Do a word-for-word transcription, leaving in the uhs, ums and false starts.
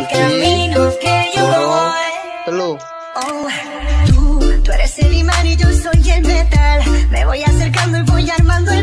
el camino que yo voy. Oh, tú, tú eres el imán y yo soy el metal. Me voy acercando y voy armando el